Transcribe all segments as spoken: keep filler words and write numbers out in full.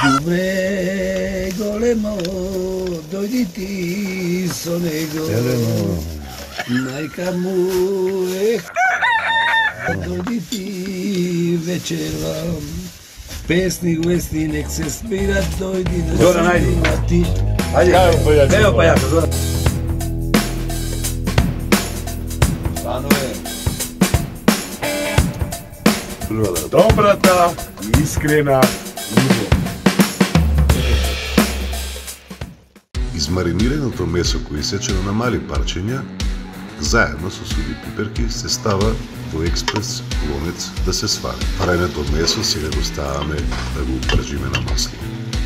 Đubre golemo, dojdi ti со него. Majka mu je dojdi ti večerom. Pesnik Vesni nek se spira, dojdi da Zoran, ajde. ti. Ajde, evo pa ja, Zoran. Stvarno je. Dobrata i iskrena ljubav. Измаринираното месо кој исечено на мали парчиња, заедно со суви пиперки се става во експрес ломец да се свари. Пареното месо сега го ставаме да го упржиме на масло.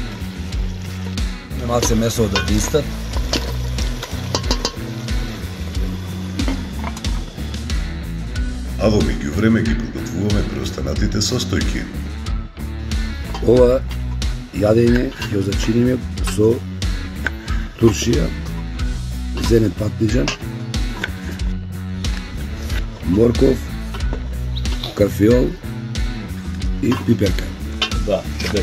Малце месо да дистат. А во меѓувреме ги подготвуваме преостанатите состојки. Ова јадење ќе зачиниме со туршија, зелен патниџан, морков, карфиол и пиперка. Да, да.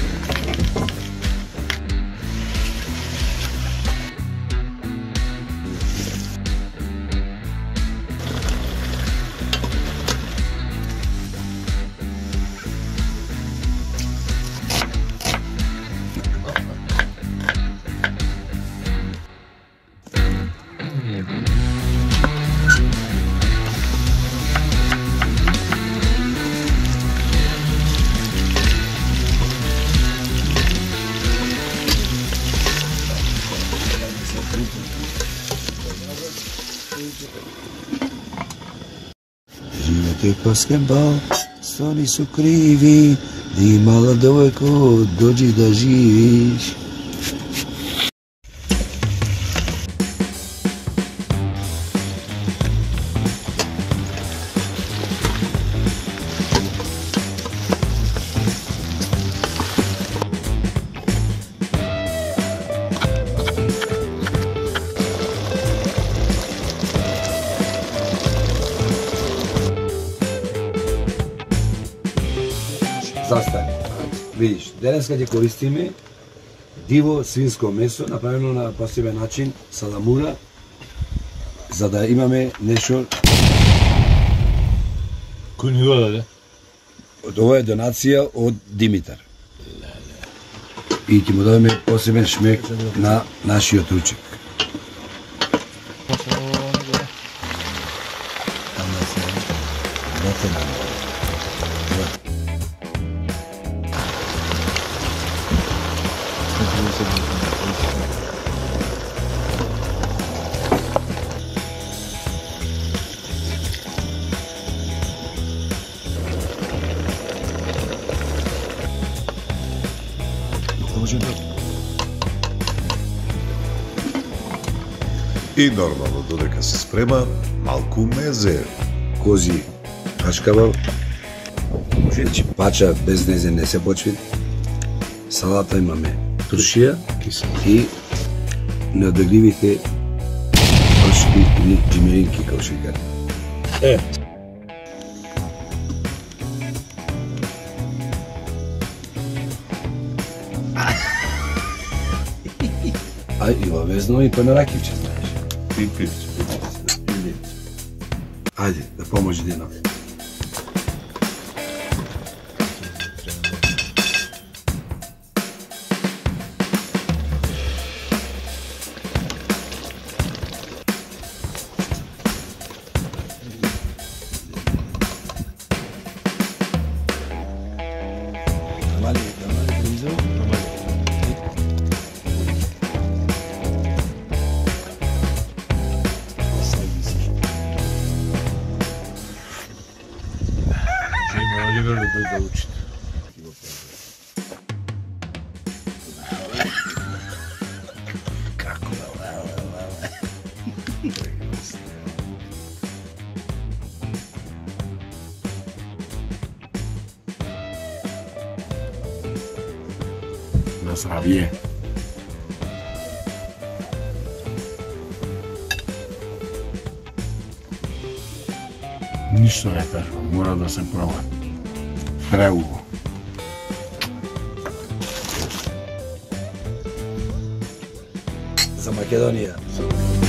Живете баскетбол, сони су криви, ти мала девојко, доđi да живиш. Застани. Видиш, денеска ќе користиме диво свинско месо, направено на посебен начин, саламура, за да имаме нешто. Кој ни го даде? Ова е донација од Димитар. И ќе му дадеме посебен шмек на нашиот ручек. И нормално додека се спрема, малку мезе. Кози кашкава, значи пача без незе не се почви. Салата имаме туршија и неодегливите прошки или джимеринки, како што кажа. Е. А и обавезно и паноракивче, знаеш. Пипивче. Ајде, да поможи Дина. Намали, намали близо. Оливер да дојде да учи. Како да На здравје. Ништо не кажувам, мора да се проба. Преубаво. Македонија.